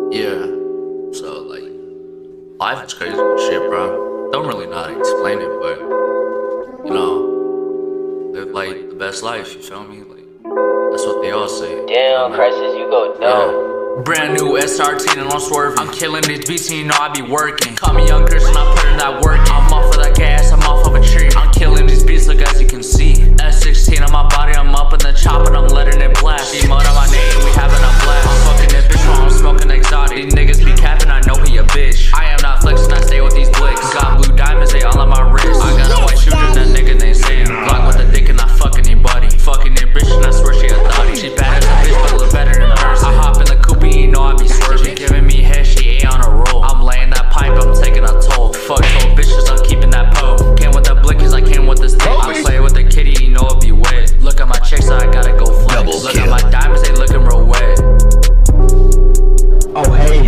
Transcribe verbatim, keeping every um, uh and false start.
Yeah, so like, life is crazy and shit, bro. Don't really know how to explain it, but you know, live like the best life, you feel me? Like, that's what they all say. Damn, Crisis, you go dumb. Yeah. Brand new S R T and I'm swerving. I'm killing these beats and you know I be working. Call me young Christian, I put in that work. I'm off of that gas, I'm off of a tree. I'm killing these beats, look as you can see. S sixteen on my body, I'm up in the chop and I'm letting it blast. She mud on my name, we having a blast. I'm fucking that bitch while I'm smoking exotic. These niggas be capping, I know he a bitch. I am not flexing, I stay with these blicks. Got blue diamonds, they all on my wrist. I got a white shooter, that nigga named Sam. Block with a dick and not fucking anybody. Fucking that bitch and I swear she a thotty. She bad as a bitch, but look better in person. I hop in the coupe, you know I be swerving. She giving me head, she ain't on a roll. I'm laying that pipe, I'm taking a toll. Fuck told bitches, I'm keeping that pole. Came with the blickies, I came with the stick. I play with the kitty, you know it be wet. Look at my chicks, I gotta go flex. Look at my diamonds, they looking real wet. Oh hey.